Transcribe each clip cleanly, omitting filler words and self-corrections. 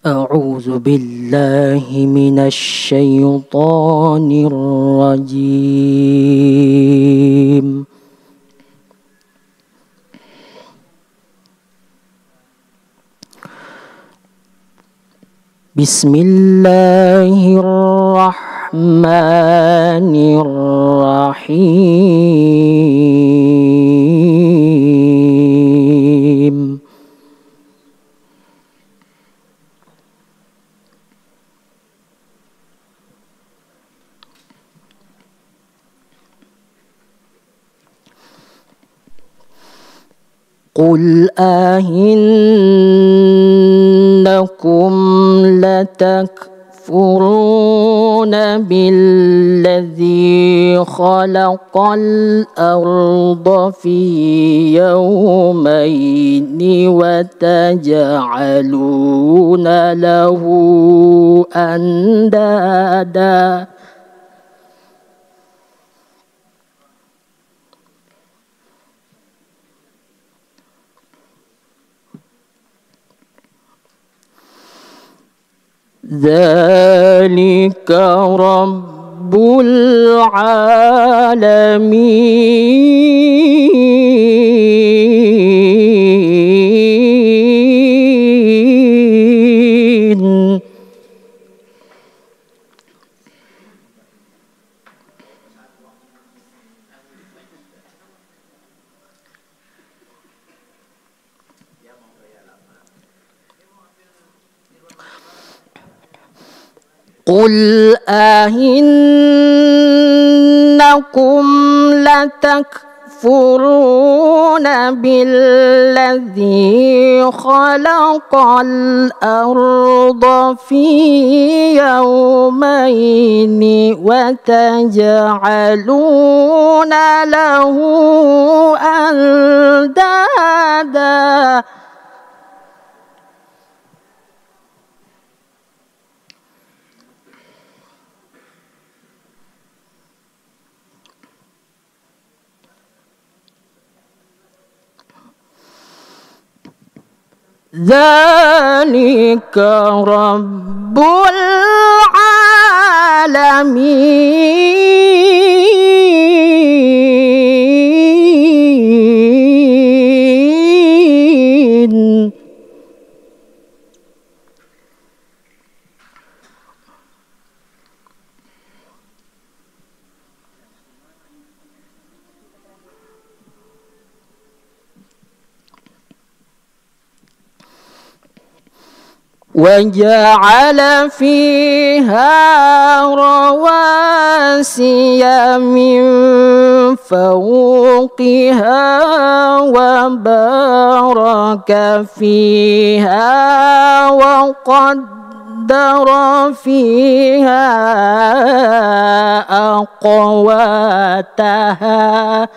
أعوذ بالله من الشيطان الرجيم. بسم الله الرحمن الرحيم. قل أئنكم لتكفرون بالذي خلق الأرض في يومين وتجعلون له أندادا ذلك رب العالمين. قل أئنكم لتكفرون بالذي خلق الأرض في يومين وتجعلون له أندادا ذلك رب العالمين. وجعل فيها رواسي من فوقها وبارك فيها وقدر فيها أقواتها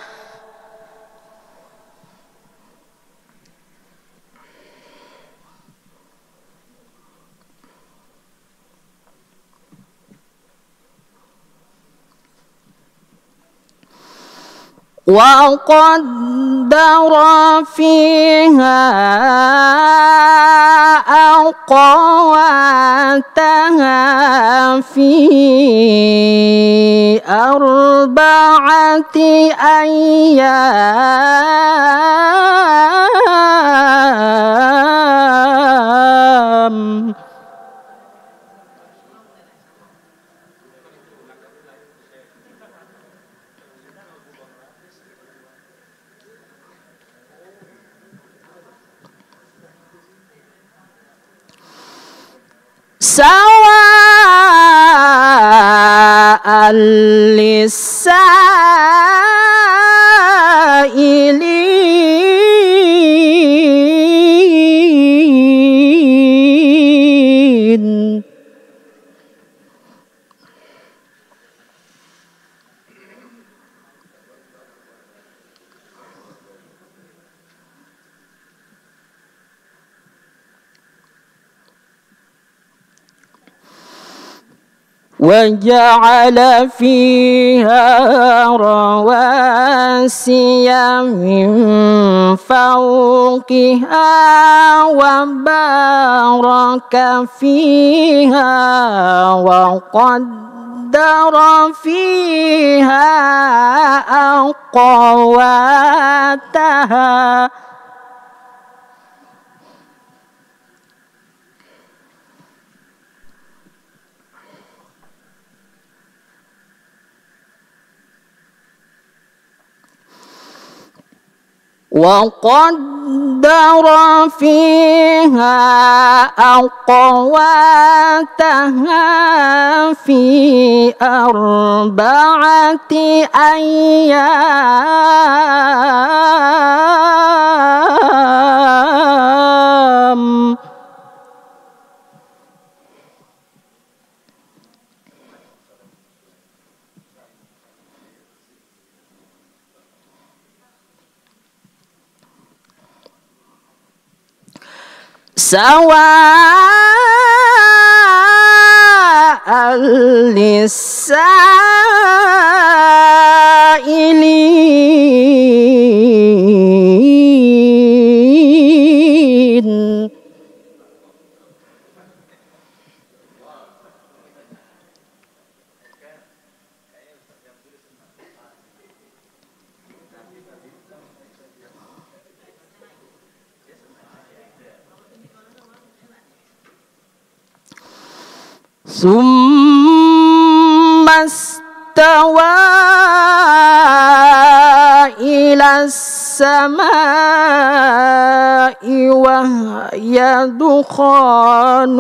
أقواتها في 4 أيام. سواء للسائلين. وجعل فيها رواسي رواسي من فوقها وبارك فيها وقدر فيها أقواتها في 4 أيام سواء للسائلين ثم استوى إلى السماء وهي دخان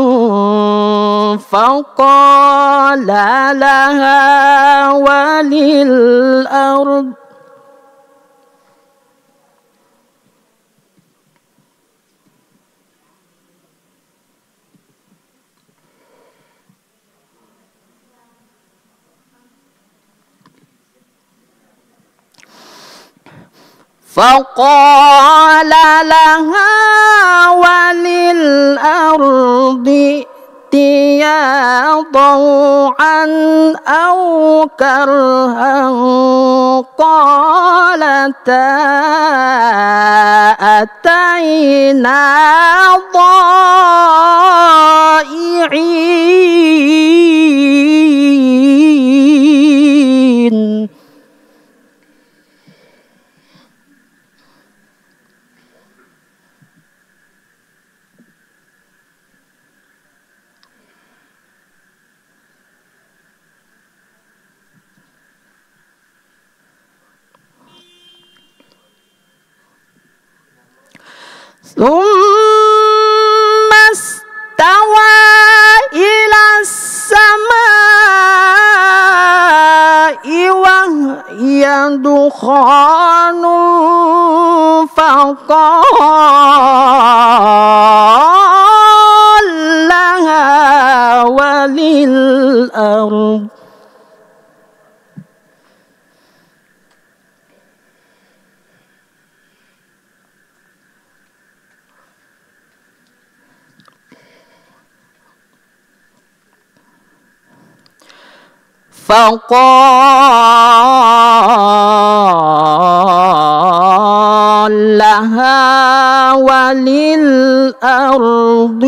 فقال لها وللأرض ائتيا طوعا أو كرها قالتا أتينا طائعين ثم استوى إلى السماء وهي دخان فقال لها وللأرض فقال لها وللأرض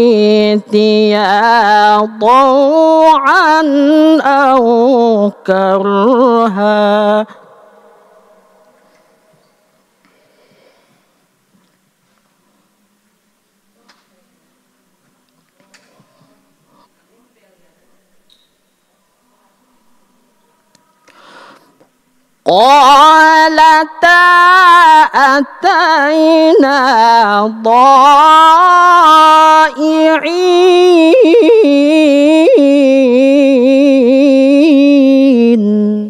ائتيا طوعا أو كرها قالتا أتينا طائعين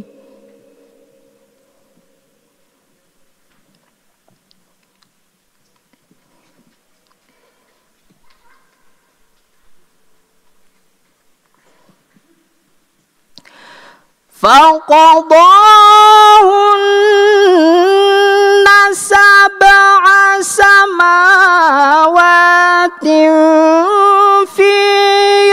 فقضاهن 7 سماوات في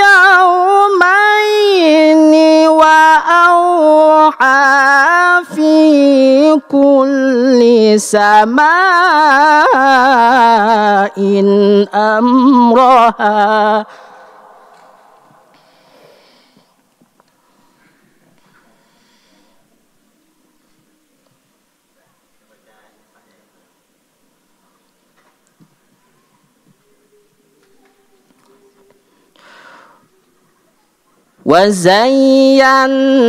يومين وأوحى في كل سماء أمرها وزينا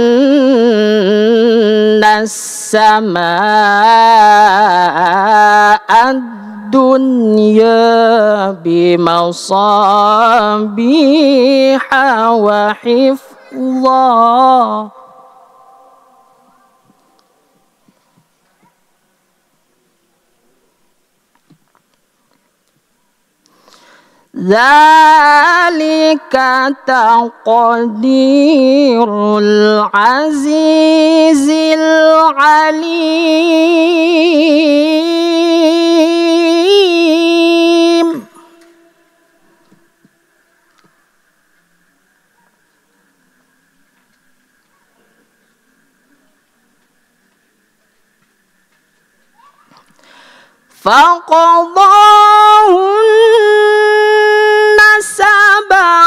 السماء الدنيا بمصابيح وحفظا ذلك تقدير العزيز العليم فقضاهن سبع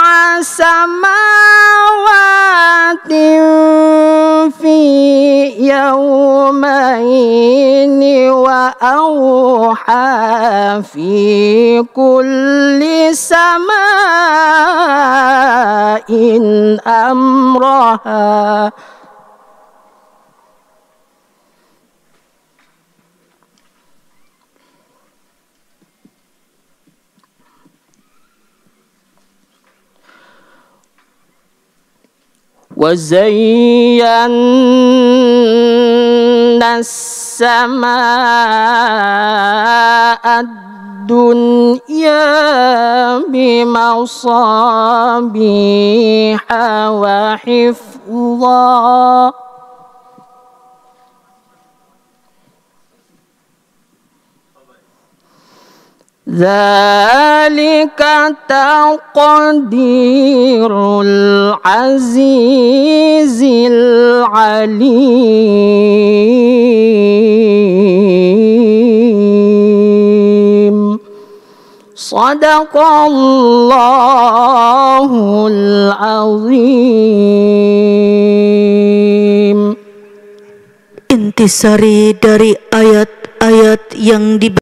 سماوات في يومين وأوحى في كل سماء أمرها وزينا السماء الدنيا بمصابيح وحفظا ذلك تقدير العزيز العليم صدق الله العظيم. Intisari dari ayat-ayat yang